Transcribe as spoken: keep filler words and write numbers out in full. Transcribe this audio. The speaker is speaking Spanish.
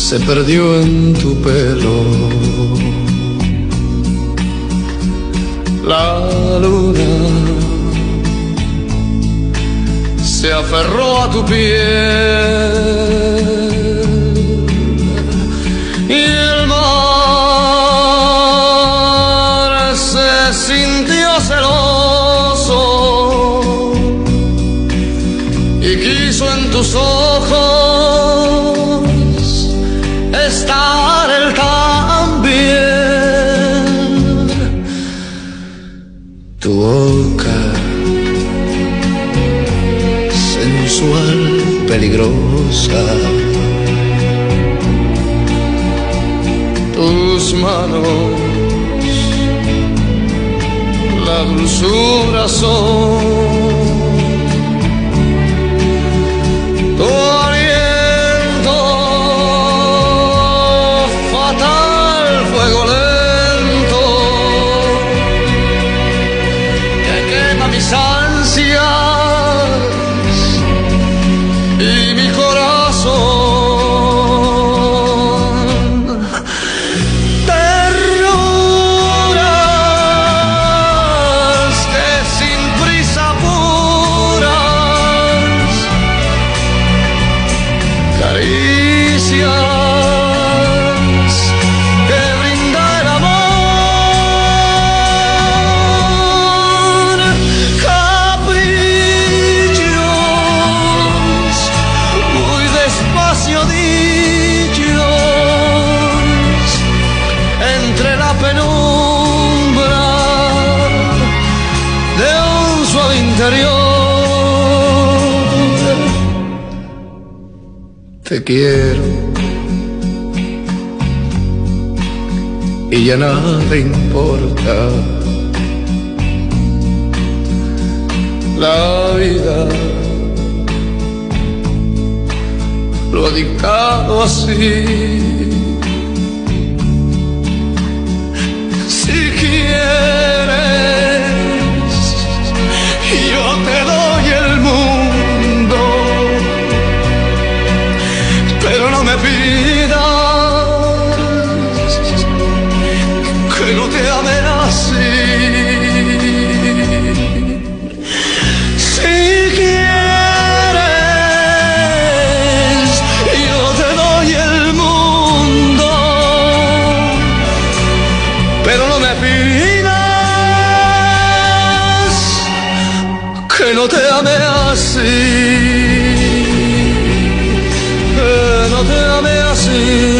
se perdió en tu pelo. La luna se aferró a tu piel y el mar se sintió celoso y quiso en tus ojos estar él también. Tu boca sensual, peligrosa, tus manos, la dulzura son. Tu aliento fatal, fuego lento, que quema mis ansias y mi corazón. Terruras que sin prisa apuras, caricias que brinda el amor, caprichos muy despacio dichos entre la penumbra de un suave interior. Te quiero y ya nada importa. La vida lo ha dictado así. Si quieres, yo te doy el mundo, pero no me pidas que no te ame así. Si quieres, yo te doy el mundo, pero no me pidas que no te ame así, que no te ame así.